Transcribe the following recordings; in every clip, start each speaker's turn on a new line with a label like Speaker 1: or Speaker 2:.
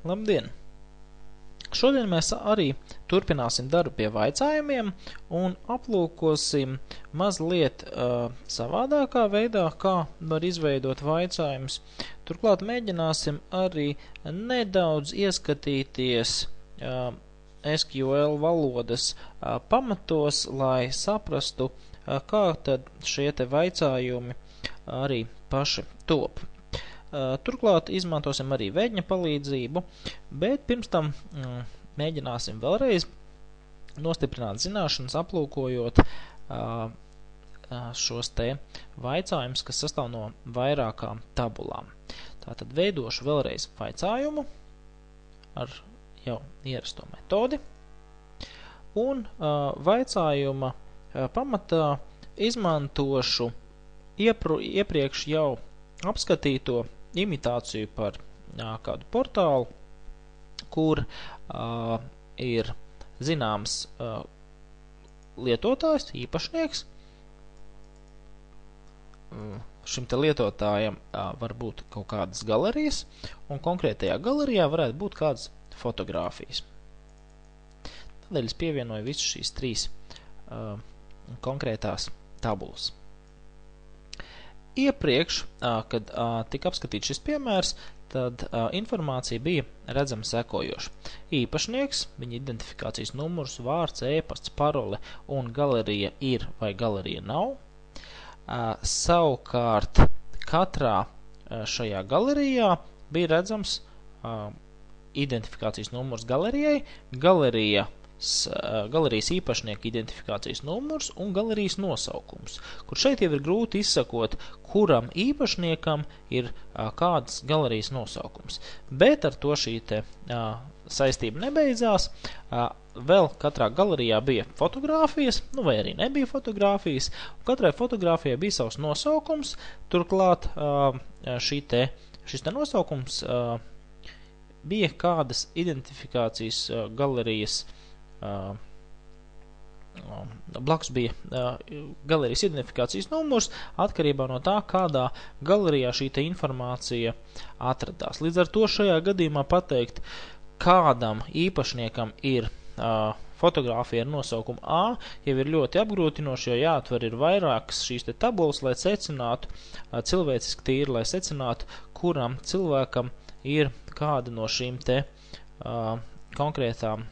Speaker 1: Labdien! Šodien mēs arī turpināsim darbu pie vaicājumiem un aplūkosim mazliet savādākā veidā, kā var izveidot vaicājumus. Turklāt mēģināsim arī nedaudz ieskatīties SQL valodas pamatos, lai saprastu, kā tad šie te vaicājumi arī paši top. Turklāt izmantosim arī vēģņa palīdzību, bet pirms tam mēģināsim vēlreiz nostiprināt zināšanas, aplūkojot šos te vaicājumus, kas sastāv no vairākām tabulām. Tātad veidošu vēlreiz vaicājumu ar jau ierasto metodi, un vaicājuma pamatā izmantošu iepriekš jau apskatīto imitāciju par kādu portālu, kur ir zināms lietotājs, īpašnieks. Šim te lietotājam var būt kaut kādas galerijas, un konkrētajā galerijā varētu būt kādas fotogrāfijas. Tādēļ es pievienoju visu šīs trīs konkrētās tabulas. Iepriekš, kad tika apskatīts šis piemērs, tad informācija bija redzama sekojoša. Īpašnieks, viņa identifikācijas numurs, vārds, ēpasts, parole un galerija ir vai galerija nav. Savukārt katrā šajā galerijā bija redzams identifikācijas numurs galerijai, galerijas īpašnieka identifikācijas numurs un galerijas nosaukums, kur šeit jau ir grūti izsakot, kuram īpašniekam ir kāds galerijas nosaukums. Bet ar to šī te saistība nebeidzās. Vēl katrā galerijā bija fotogrāfijas, vai arī nebija fotogrāfijas, un katrai fotogrāfijai bija savs nosaukums. Turklāt šis te nosaukums bija kādas identifikācijas galerijas blakus bija galerijas identifikācijas numurs atkarībā no tā, kādā galerijā šī te informācija atradās. Līdz ar to šajā gadījumā pateikt, kādam īpašniekam ir fotogrāfija ar nosaukumu A, jau ir ļoti apgrūtinoši, jo jāatver ir vairākas šīs te tabulas, lai secinātu, cilvēciski tīri, lai secinātu, kuram cilvēkam ir kāda no šīm te konkrētām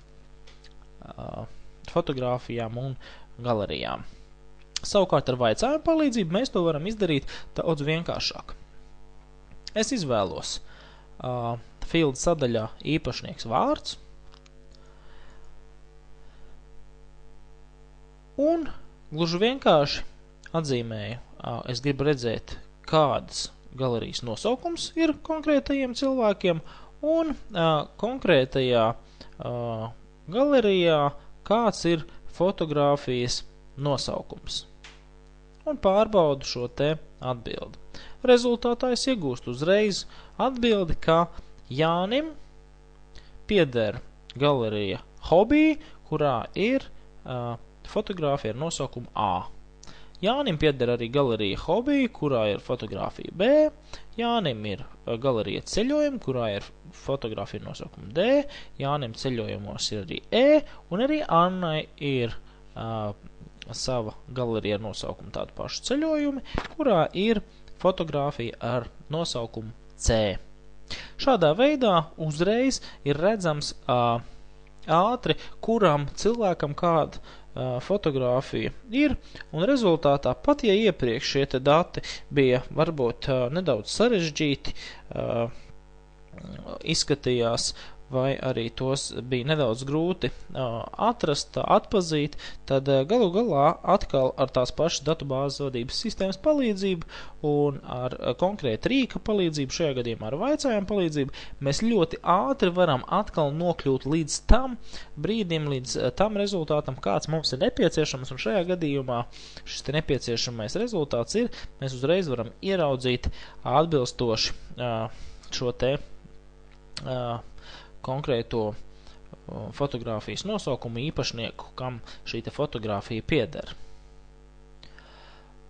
Speaker 1: fotogrāfijām un galerijām. Savukārt ar vaicājumu palīdzību mēs to varam izdarīt daudz vienkāršāk. Es izvēlos field sadaļā īpašnieks vārds un gluži vienkārši atzīmēju, es gribu redzēt, kādas galerijas nosaukums ir konkrētajiem cilvēkiem un konkrētajā galerijā kāds ir fotogrāfijas nosaukums. Un pārbaudu šo te atbildi. Rezultātā es iegūstu uzreiz atbildi, ka Jānim pieder galerija hobby, kurā ir fotogrāfija ar nosaukumu A. Jānim pieder arī galerija hobby, kurā ir fotogrāfija B. Jānim ir galerija ceļojumi, kurā ir fotogrāfija ar nosaukumu D. Jānim ceļojumos ir arī E. Un arī Annai ir sava galerija ar nosaukumu tādu pašu ceļojumi, kurā ir fotogrāfija ar nosaukumu C. Šādā veidā uzreiz ir redzams ātri, kuram cilvēkam kāda fotogrāfija ir, un rezultātā pat, ja iepriekš šie te dati bija varbūt nedaudz sarežģīti, izskatījās, vai arī tos bija nedaudz grūti atrast, atpazīt, tad galu galā atkal ar tās pašas datubāzes vadības sistēmas palīdzību un ar konkrētu rīka palīdzību, šajā gadījumā ar vaicājumu palīdzību, mēs ļoti ātri varam atkal nokļūt līdz tam brīdim, līdz tam rezultātam, kāds mums ir nepieciešams, un šajā gadījumā šis te nepieciešamais rezultāts ir, mēs uzreiz varam ieraudzīt atbilstoši šo te konkrēto fotogrāfijas nosaukumu īpašnieku, kam šī te fotogrāfija pieder.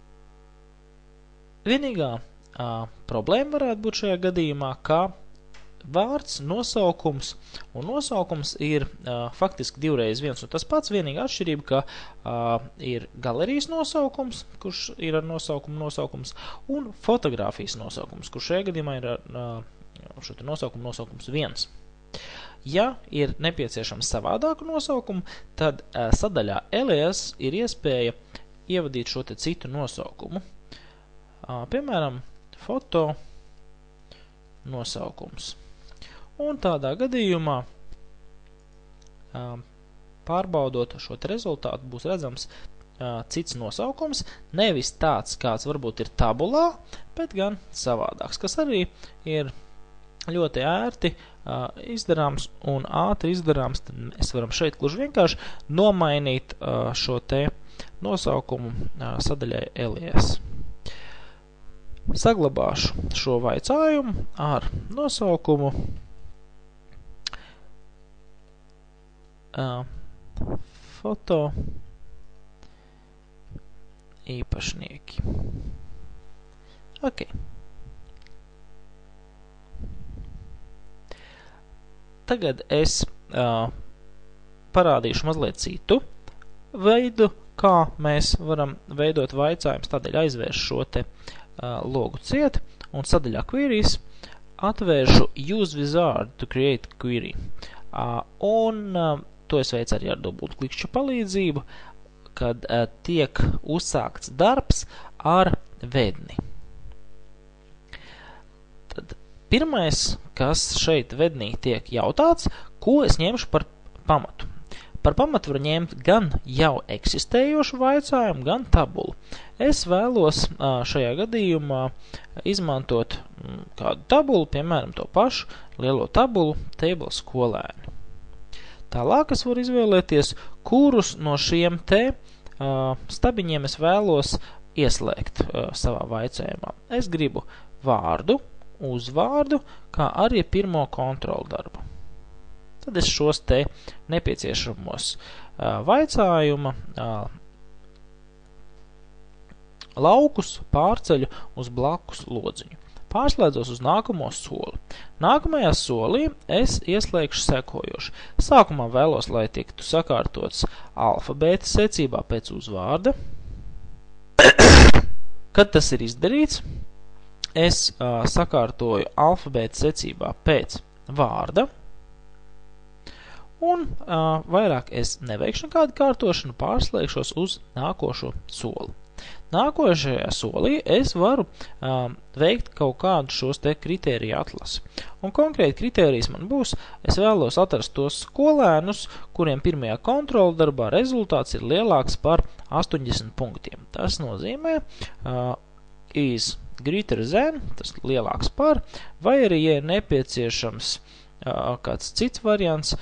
Speaker 1: Vienīgā problēma varētu būt šajā gadījumā, ka vārds, nosaukums, un nosaukums ir faktiski divreiz viens un tas pats, vienīga atšķirība, ka ir galerijas nosaukums, kurš ir ar nosaukums, un fotogrāfijas nosaukums, kurš šajā gadījumā ir ar šo te nosaukums 1. Ja ir nepieciešams savādāku nosaukumu, tad sadaļā alias ir iespēja ievadīt šo te citu nosaukumu. Piemēram, foto nosaukums. Un tādā gadījumā, pārbaudot šo te rezultātu, būs redzams cits nosaukums, nevis tāds, kāds varbūt ir tabulā, bet gan savādāks, kas arī ir ļoti ērti izdarāms un ātri izdarāms. Tad mēs varam šeit gluži vienkārši nomainīt šo te nosaukumu sadaļai alias. Saglabāšu šo vaicājumu ar nosaukumu foto īpašnieki. Ok. Tagad es parādīšu mazliet citu veidu, kā mēs varam veidot vaicājumus. Tādēļ aizvēršu šo te logu ciet un sadaļā queries atvēršu use wizard to create query. Un to es veicu arī ar dubultklikšķu palīdzību, kad tiek uzsākts darbs ar vedni. Tad pirmais, kas šeit vednī tiek jautāts, ko es ņemšu par pamatu. Par pamatu var ņemt gan jau eksistējošu vaicājumu, gan tabulu. Es vēlos šajā gadījumā izmantot kādu tabulu, piemēram, to pašu lielo tabulu table skolēni. Tālāk es varu izvēlēties, kurus no šiem te stabiņiem es vēlos ieslēgt savā vaicājumā. Es gribu vārdu, uzvārdu, kā arī pirmo kontrolu darbu. Tad es šos te nepieciešamos vaicājuma laukus pārceļu uz blakus lodziņu. Pārslēdzos uz nākamo soli. Nākamajā solī es ieslēgšu sekojoši. Sākumā vēlos, lai tiktu sakārtots alfabēta secībā pēc uzvārda. Kad tas ir izdarīts, es sakārtoju alfabēta secībā pēc vārda. Un vairāk es neveikšu nekādu kārtošanu, pārslēgšos uz nākošo soli. Nākošajā solī es varu veikt kaut kādu šos te kritēriju atlasi. Un konkrēti kritērijas man būs, es vēlos atrast tos skolēnus, kuriem pirmajā kontrola darbā rezultāts ir lielāks par 80 punktiem. Tas nozīmē is greater than, tas lielāks par, vai arī, ja ir nepieciešams kāds cits variants,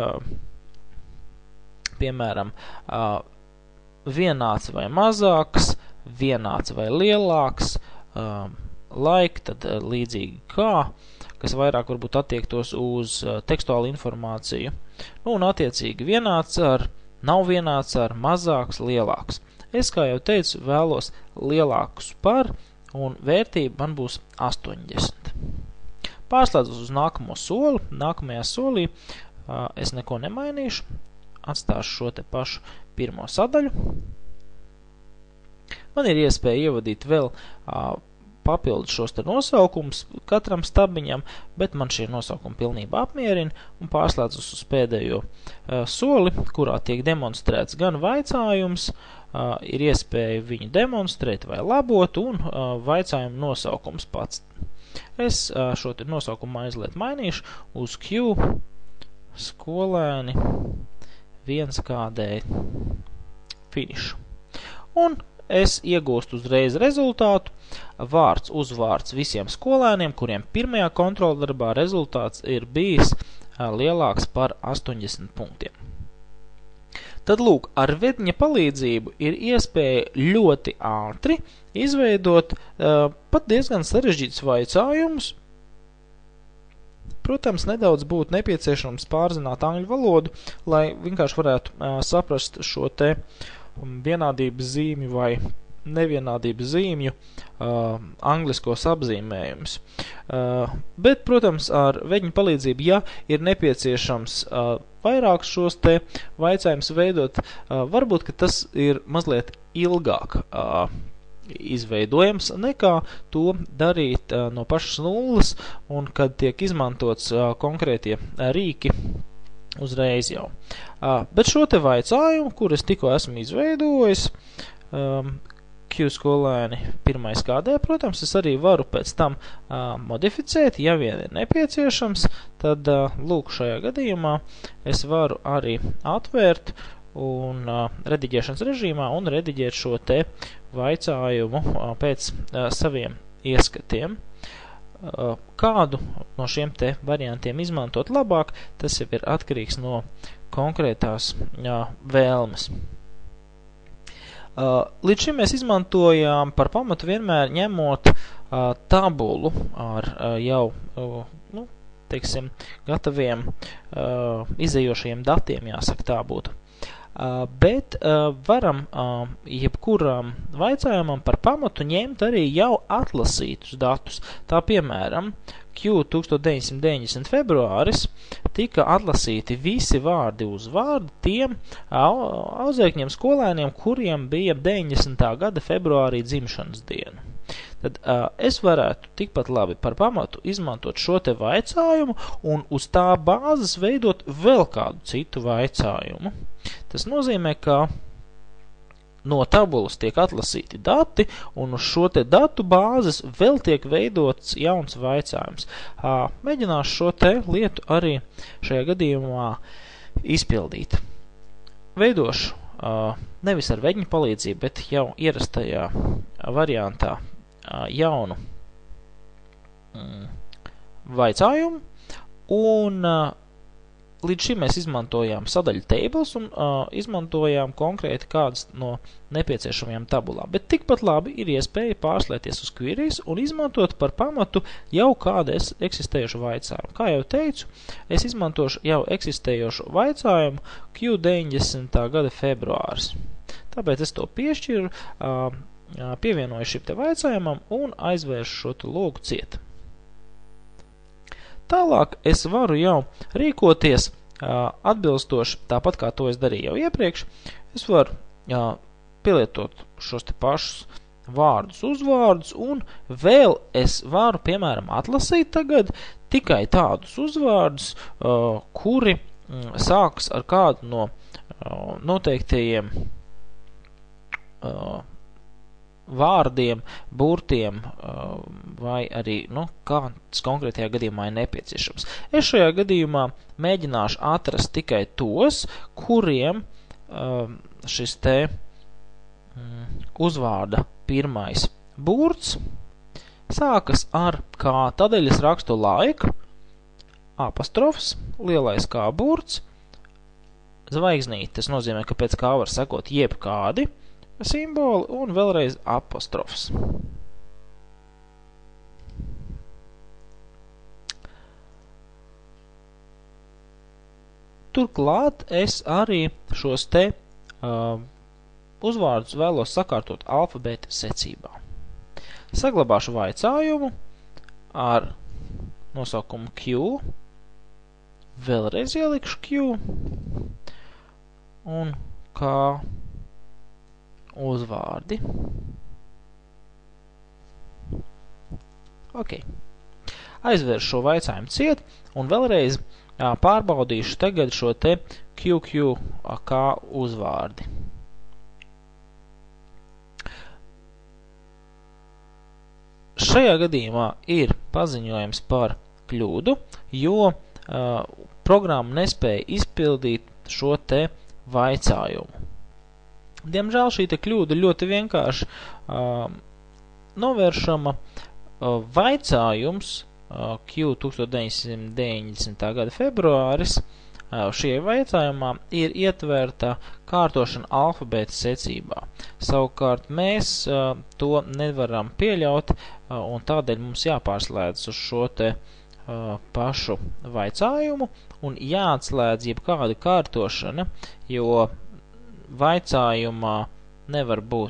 Speaker 1: piemēram, vienāds vai mazāks, vienāds vai lielāks, like, tad līdzīgi kā, kas vairāk varbūt attiektos uz tekstuālu informāciju. Un attiecīgi vienāds ar, nav vienāds ar, mazāks, lielāks. Es, kā jau teicu, vēlos lielākus par, un vērtība man būs 80. Pārslēdzos uz nākamo soli. Nākamajā solī es neko nemainīšu. Atstāšu šo te pašu pirmo sadaļu. Man ir iespēja ievadīt vēl papildus šos te nosaukums katram stabiņam, bet man šie nosaukumi pilnībā apmierina un pārslēdzos uz pēdējo soli, kurā tiek demonstrēts gan vaicājums, ir iespēja viņu demonstrēt vai labot un vaicājumu nosaukums pats. Es šo te nosaukumu aizliet mainīšu uz Q skolēni 1KD finišu. Un es iegūstu uzreiz rezultātu vārds uzvārds visiem skolēniem, kuriem pirmajā kontrola darbā rezultāts ir bijis lielāks par 80 punktiem. Tad, lūk, ar vedņa palīdzību ir iespēja ļoti ātri izveidot pat diezgan sarežģītus vaicājumus. Protams, nedaudz būtu nepieciešams pārzināt angļu valodu, lai vienkārši varētu saprast šo te vienādības zīmi vai nevienādības zīmju angliskos apzīmējumus. Bet, protams, ar veģņu palīdzību, ja ir nepieciešams vairāk šos te vaicājumus veidot, varbūt, ka tas ir mazliet ilgāk izveidojams nekā to darīt no pašas nulles, un kad tiek izmantots konkrētie rīki uzreiz jau. Bet šo te vaicājumu, kur es tikko esmu izveidojis, Q skolēni 1. kādē, protams, es arī varu pēc tam modificēt, ja vien ir nepieciešams, tad lūk šajā gadījumā es varu arī atvērt un rediģēšanas režīmā un rediģēt šo te vaicājumu pēc saviem ieskatiem. Kādu no šiem te variantiem izmantot labāk, tas jau ir atkarīgs no konkrētās vēlmes. Līdz šim mēs izmantojām par pamatu vienmēr ņemot tabulu ar jau, teiksim, gataviem izējošajiem datiem, jāsaka tā būtu. Bet varam jebkuram vaicājumam par pamatu ņemt arī jau atlasītus datus. Tā piemēram, Q 1990 februāris tika atlasīti visi vārdi uzvārdi tiem audzēkņiem skolēniem, kuriem bija 90. gada februārī dzimšanas diena. Tad es varētu tikpat labi par pamatu izmantot šo te vaicājumu un uz tā bāzes veidot vēl kādu citu vaicājumu. Tas nozīmē, ka no tabulas tiek atlasīti dati, un uz šo te datu bāzes vēl tiek veidots jauns vaicājums. Mēģināšu šo te lietu arī šajā gadījumā izpildīt. Veidošu nevis ar veģņu palīdzību, bet jau ierastajā variantā jaunu vaicājumu, un līdz šim mēs izmantojām sadaļu tables un izmantojām konkrēti kādas no nepieciešamajām tabulām. Bet tikpat labi ir iespēja pārslēties uz queries un izmantot par pamatu jau kādu eksistējošu vaicājumu. Kā jau teicu, es izmantošu jau eksistējošu vaicājumu Q 90. gada februāris. Tāpēc es to piešķiru, pievienoju šim te vaicājumam un aizvēršu šo te logu ciet. Tālāk es varu jau rīkoties atbilstoši, tāpat kā to es darīju jau iepriekš. Es varu pielietot šos te pašus vārdus, uzvārdus, un vēl es varu, piemēram, atlasīt tagad tikai tādus uzvārdus, kuri sākas ar kādu no noteiktajiem vārdiem, burtiem vai arī, kāds konkrētajā gadījumā ir nepieciešams. Es šajā gadījumā mēģināšu atrast tikai tos, kuriem šis te uzvārda pirmais burts sākas ar kā, tādēļ es rakstu like, apostrofs, lielais kā burts, zvaigznīte, tas nozīmē, ka pēc kā var sekot jebkādi simboli un vēlreiz apostrofs. Turklāt es arī šos te uzvārdus vēlos sakārtot alfabēta secībā. Saglabāšu vaicājumu ar nosaukumu Q, vēlreiz ielikšu Q un kā uzvārdi. Ok. Aizvēršu šo vaicājumu ciet un vēlreiz pārbaudīšu tagad šo te QQ kā uzvārdi. Šajā gadījumā ir paziņojums par kļūdu, jo programma nespēja izpildīt šo te vaicājumu. Diemžēl šī te kļūda ļoti vienkārši novēršama. Vaicājums Q 1990. gada februāris šie vaicājumā ir ietverta kārtošana alfabēta secībā. Savukārt mēs to nevaram pieļaut un tādēļ mums jāpārslēdz uz šo te pašu vaicājumu un jāatslēdz jebkāda kārtošana, jo vaicājumā nevar būt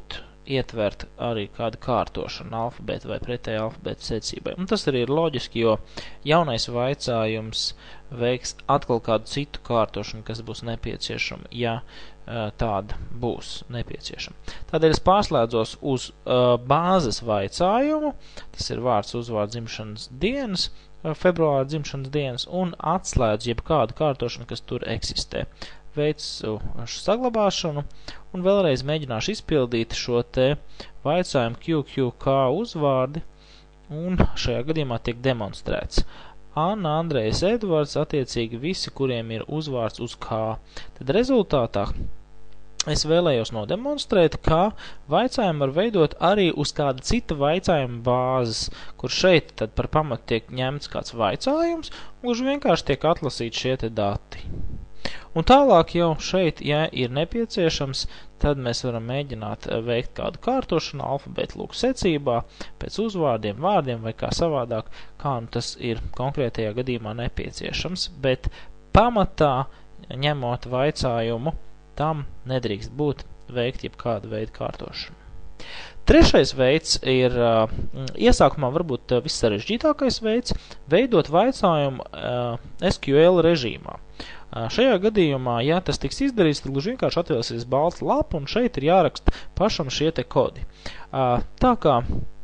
Speaker 1: ietvert arī kādu kārtošanu alfabēta vai pretēji alfabēta secībai. Un tas arī ir loģiski, jo jaunais vaicājums veiks atkal kādu citu kārtošanu, kas būs nepieciešama, ja tāda būs nepieciešama. Tādēļ es pārslēdzos uz bāzes vaicājumu, tas ir vārds, uzvārds, dzimšanas dienas, februāra dzimšanas dienas, un atslēdzu jebkādu kārtošanu, kas tur eksistē. Veicu saglabāšanu un vēlreiz mēģināšu izpildīt šo te vaicājumu QQK uzvārdi, un šajā gadījumā tiek demonstrēts. Anna, Andrejs, Edvards, attiecīgi visi, kuriem ir uzvārds uz K. Tad rezultātā es vēlējos nodemonstrēt, ka vaicājumu var veidot arī uz kāda cita vaicājuma bāzes, kur šeit tad par pamatu tiek ņemts kāds vaicājums, gluži vienkārši tiek atlasīti šie te dati. Un tālāk jau šeit, ja ir nepieciešams, tad mēs varam mēģināt veikt kādu kārtošanu alfabēta lūk secībā, pēc uzvārdiem, vārdiem vai kā savādāk, kā nu tas ir konkrētajā gadījumā nepieciešams, bet pamatā, ņemot vaicājumu, tam nedrīkst būt veikt jebkādu veidu kārtošanu. Trešais veids ir iesākumā varbūt vissarežģītākais veids veidot vaicājumu SQL režīmā. Šajā gadījumā, ja tas tiks izdarīts, tad gluži vienkārši atvēlsies balta lapa, un šeit ir jāraksta pašam šie te kodi. Tā kā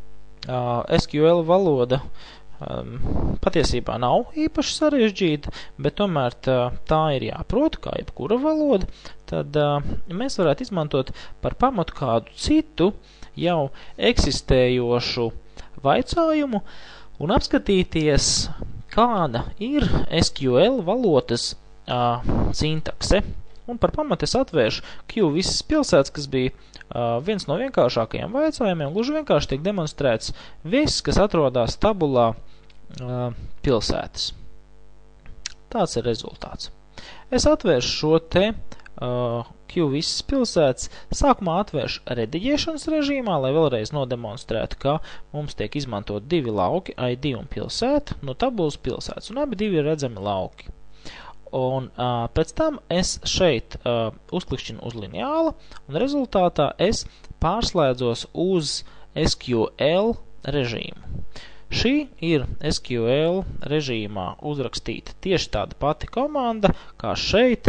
Speaker 1: SQL valoda patiesībā nav īpaši sarežģīta, bet tomēr tā ir jāprot, kā jebkura valoda, tad mēs varētu izmantot par pamatu kādu citu jau eksistējošu vaicājumu un apskatīties, kāda ir SQL valodas sintakse. Un par pamatu es atvēršu Q visas pilsētas, kas bija viens no vienkāršākajiem vaicājumiem, gluži vienkārši tiek demonstrēts viss, kas atrodas tabulā pilsētas. Tāds ir rezultāts. Es atvēršu šo te Q visas pilsētas, sākumā atvēršu rediģēšanas režīmā, lai vēlreiz nodemonstrētu, ka mums tiek izmantot divi lauki, ID un pilsēta, no tabulas pilsētas, un abi divi ir redzami lauki. Un pēc tam es šeit uzklikšķinu uz lineāla, un rezultātā es pārslēdzos uz SQL režīmu. Šī ir SQL režīmā uzrakstīta tieši tāda pati komanda, kā šeit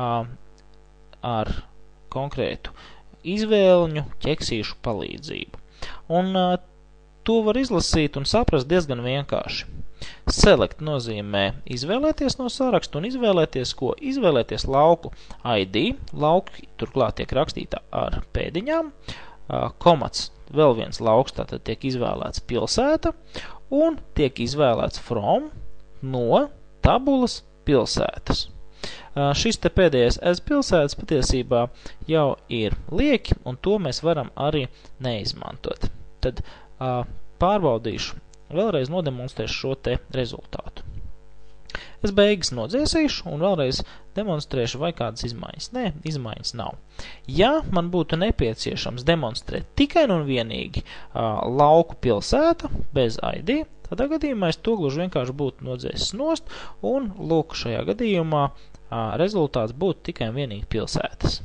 Speaker 1: ar konkrētu izvēļņu ķeksīšu palīdzību. Un to var izlasīt un saprast diezgan vienkārši. Select nozīmē izvēlēties no sarakstu un izvēlēties ko? Izvēlēties lauku ID, lauki turklāt tiek rakstīta ar pēdiņām, komats, vēl viens lauks, tātad tiek izvēlēts pilsēta un tiek izvēlēts from no tabulas pilsētas. Šis te pēdējais as pilsētas patiesībā jau ir lieki, un to mēs varam arī neizmantot. Tad pārbaudīšu, vēlreiz nodemonstrēšu šo te rezultātu. Es beigas nodzēsīšu un vēlreiz demonstrēšu, vai kādas izmaiņas. Nē, izmaiņas nav. Ja man būtu nepieciešams demonstrēt tikai un vienīgi lauku pilsēta bez ID, tādā gadījumā es to gluži vienkārši būtu nodzēsis nost, un lūk, šajā gadījumā rezultāts būtu tikai un vienīgi pilsētas.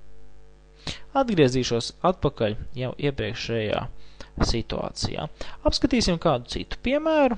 Speaker 1: Atgriezīšos atpakaļ jau iepriekšējā situācijā. Apskatīsim kādu citu piemēru.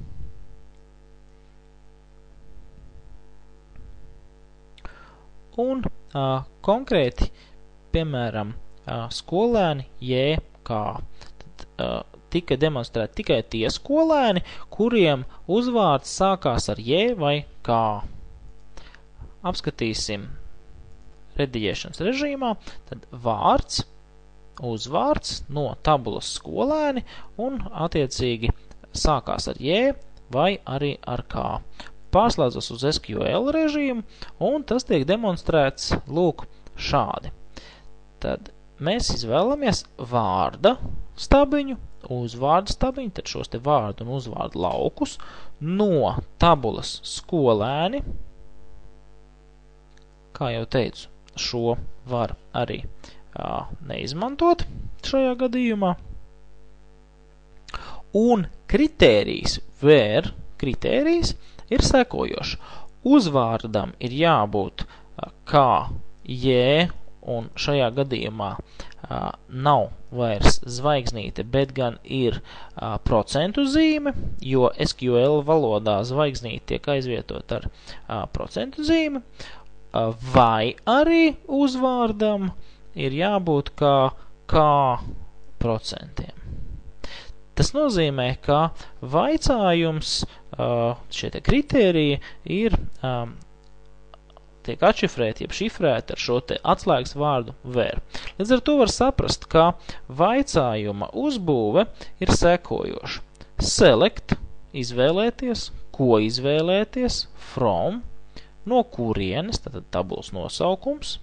Speaker 1: Un konkrēti, piemēram, skolēni JK. Tad tika demonstrēti tikai tie skolēni, kuriem uzvārds sākās ar J vai K. Apskatīsim rediģēšanas režīmā, tad vārds, uzvārds no tabulas skolēni un attiecīgi sākās ar J vai arī ar K. Pārslēdzos uz SQL režīmu un tas tiek demonstrēts lūk šādi. Tad mēs izvēlamies vārda stabiņu, uzvārda stabiņu, tad šos te vārdu un uzvārdu laukus no tabulas skolēni. Kā jau teicu, šo var arī neizmantot šajā gadījumā. Un kritērijs, where kritērijs ir sekojoši. Uzvārdam ir jābūt kā J un šajā gadījumā nav vairs zvaigznīte, bet gan ir procentu zīme, jo SQL valodā zvaigznīte tiek aizvietot ar procentu zīme, vai arī uzvārdam ir jābūt kā procentiem. Tas nozīmē, ka vaicājums, šie te kritēriji ir tiek atšifrēti, jeb šifrēti ar šo te atslēgas vārdu where. Līdz ar to var saprast, ka vaicājuma uzbūve ir sekojoša. Select, izvēlēties, ko izvēlēties, from, no kurienes, tātad tabulas nosaukums,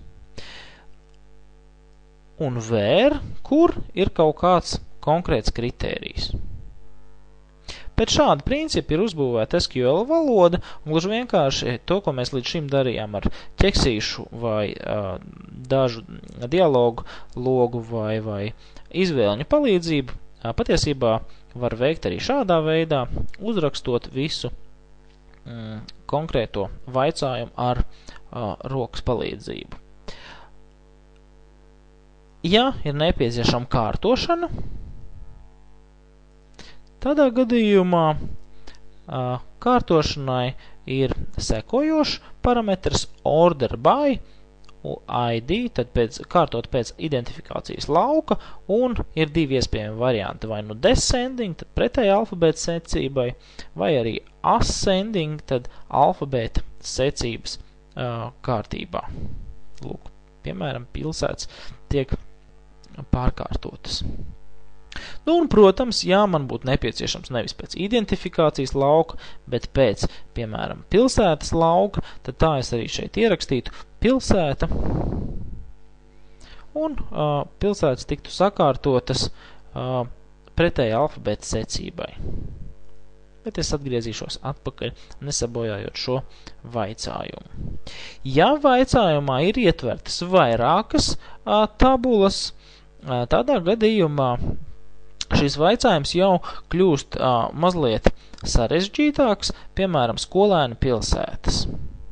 Speaker 1: un where, kur ir kaut kāds konkrēts kritērijs. Pēc šāda principa ir uzbūvēta SQL valoda, un gluži vienkārši to, ko mēs līdz šim darījām ar ķeksīšu vai dažu dialogu logu vai izvēļņu palīdzību, patiesībā var veikt arī šādā veidā, uzrakstot visu konkrēto vaicājumu ar rokas palīdzību. Ja ir nepieciešama kārtošana, tādā gadījumā kārtošanai ir sekojošs parametrs order by ID, tad kārtot pēc identifikācijas lauka, un ir divi iespējami varianti, vai nu descending, tad pretēji alfabēta secībai, vai arī ascending, tad alfabēta secības kārtībā. Lūk, piemēram, pilsētas tiek pārkārtotas. Nu, un, protams, ja man būtu nepieciešams nevis pēc identifikācijas lauka, bet pēc, piemēram, pilsētas lauka, tad tā es arī šeit ierakstītu pilsēta, un pilsētas tiktu sakārtotas pretēji alfabēta secībai. Bet es atgriezīšos atpakaļ, nesabojājot šo vaicājumu. Ja vaicājumā ir ietvertas vairākas tabulas, tādā gadījumā šis vaicājums jau kļūst mazliet sarežģītāks, piemēram, skolēni pilsētas,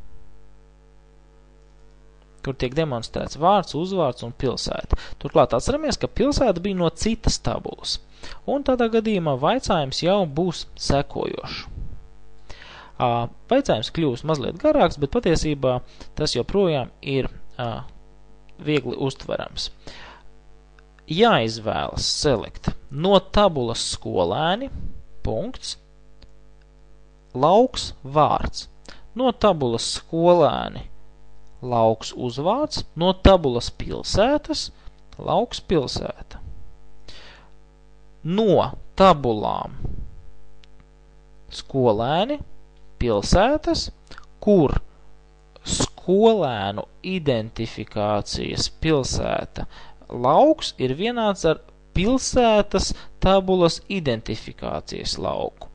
Speaker 1: kur tiek demonstrēts vārds, uzvārds un pilsēta. Turklāt atceramies, ka pilsēta bija no citas tabulas, un tādā gadījumā vaicājums jau būs sekojošs. Vaicājums kļūst mazliet garāks, bet patiesībā tas joprojām ir viegli uztverams. Jāizvēlas select no tabulas skolēni, punkts, lauks vārds, no tabulas skolēni, lauks uzvārds, no tabulas pilsētas, lauks pilsēta. No tabulām skolēni, pilsētas, kur skolēnu identifikācijas pilsēta lauks ir vienāds ar pilsētas tabulas identifikācijas lauku.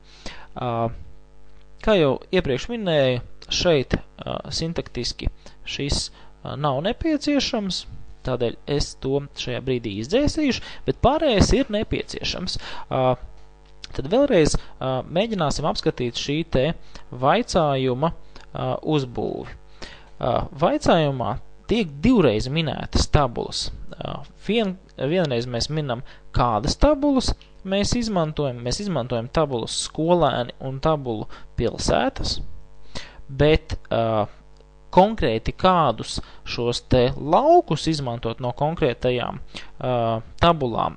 Speaker 1: Kā jau iepriekš minēju, šeit sintaktiski šis nav nepieciešams, tādēļ es to šajā brīdī izdzēsīšu, bet pārējais ir nepieciešams. Tad vēlreiz mēģināsim apskatīt šī te vaicājuma uzbūvi. Vaicājumā tiek divreiz minētas tabulas. Vienreiz mēs minam, kādas tabulas mēs izmantojam. Mēs izmantojam tabulas skolēni un tabulu pilsētas, bet konkrēti kādus šos te laukus izmantot no konkrētajām tabulām.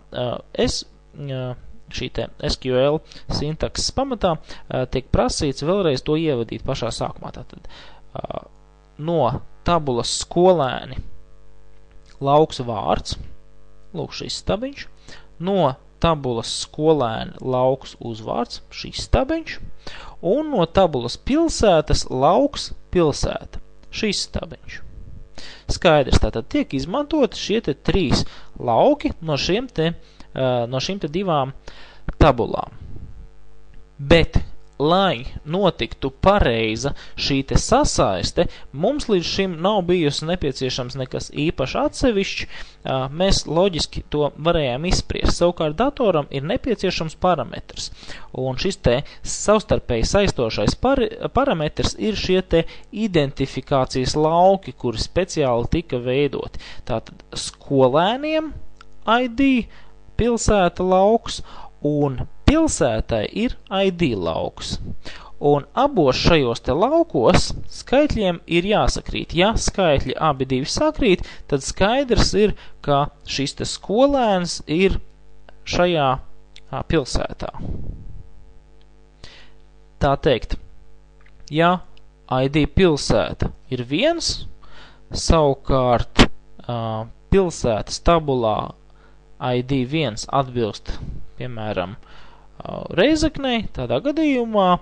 Speaker 1: Šī te SQL sintakses pamatā tiek prasīts vēlreiz to ievadīt pašā sākumā. Tātad no tabulas skolēni lauks vārds, lūk šis stabiņš, no tabulas skolēni lauks uzvārds, šis stabiņš, un no tabulas pilsētas lauks pilsēta, šis stabiņš. Skaidrs, tātad tiek izmantot šie te trīs lauki no šīm te divām tabulām. Bet lai notiktu pareiza šī te sasaiste, mums līdz šim nav bijusi nepieciešams nekas īpaši atsevišķi, mēs loģiski to varējām izspriest. Savukārt datoram ir nepieciešams parametrs, un šis te savstarpēji saistošais parametrs ir šie te identifikācijas lauki, kuri speciāli tika veidoti. Tātad skolēniem ID pilsēta lauks un pilsētai ir ID lauks. Un abos šajos te laukos skaitļiem ir jāsakrīt. Ja skaitļi abi divi sakrīt, tad skaidrs ir, ka šis te skolēns ir šajā pilsētā. Tā teikt, ja ID pilsēta ir 1, savukārt pilsētas tabulā ID 1 atbilst, piemēram, Reizeknei, tādā gadījumā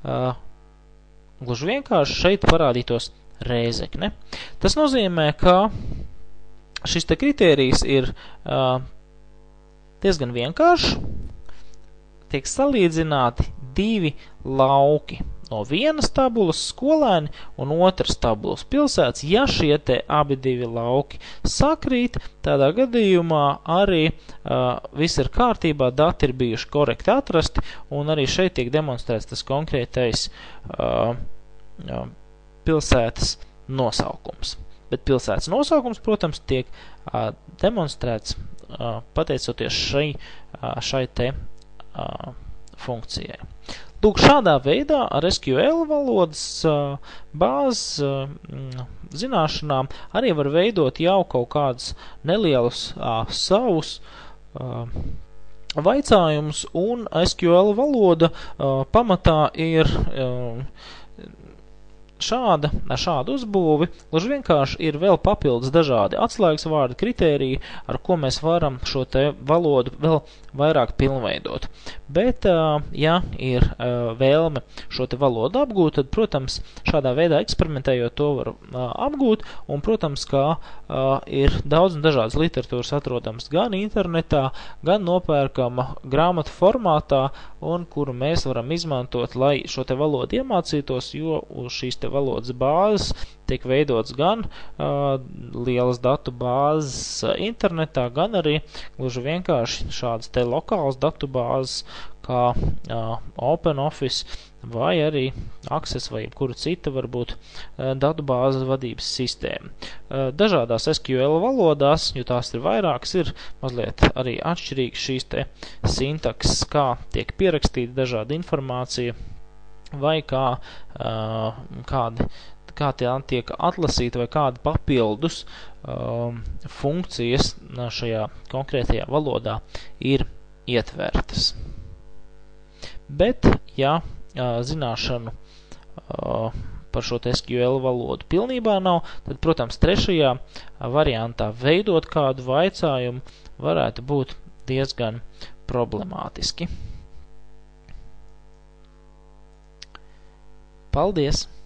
Speaker 1: gluži vienkārši šeit parādītos Reizekne. Tas nozīmē, ka šis te kritērijs ir diezgan vienkāršs. Tiek salīdzināti 2 lauki. No vienas tabulas skolēni un otras tabulas pilsētas. Ja šie te abi 2 lauki sakrīt, tādā gadījumā arī viss ir kārtībā, dati ir bijuši korekti atrasti, un arī šeit tiek demonstrēts tas konkrētais pilsētas nosaukums. Bet pilsētas nosaukums, protams, tiek demonstrēts pateicoties šai te funkcijai. Lūk, šādā veidā ar SQL valodas bāzes zināšanām arī var veidot jau kaut kādus nelielus savus vaicājumus, un SQL valoda pamatā ir šādu uzbūvi. Gluži vienkārši ir vēl papildus dažādi atslēgas vārdi, kritēriji, ar ko mēs varam šo te valodu vēl vairāk pilnveidot. Bet, ja ir vēlme šo te valodu apgūt, tad, protams, šādā veidā eksperimentējot to var apgūt, un, protams, kā ir daudz un dažādas literatūras atrodams gan internetā, gan nopērkama grāmatu formātā, un kuru mēs varam izmantot, lai šo te valodu iemācītos, jo uz šīs te valodas bāzes tiek veidots gan lielas datu bāzes internetā, gan arī gluži vienkārši šādas te lokālas datu bāzes, kā OpenOffice vai arī Access vai jebkura cita varbūt datu bāzes vadības sistēma. Dažādās SQL valodās, jo tās ir vairākas, ir mazliet arī atšķirīgas šīs te sintakses, kā tiek pierakstīta dažāda informācija vai kā tie tiek atlasīti vai kādi papildus funkcijas šajā konkrētajā valodā ir ietvertas. Bet, ja zināšanu par šo SQL valodu pilnībā nav, tad, protams, trešajā variantā veidot kādu vaicājumu varētu būt diezgan problemātiski. Paldies!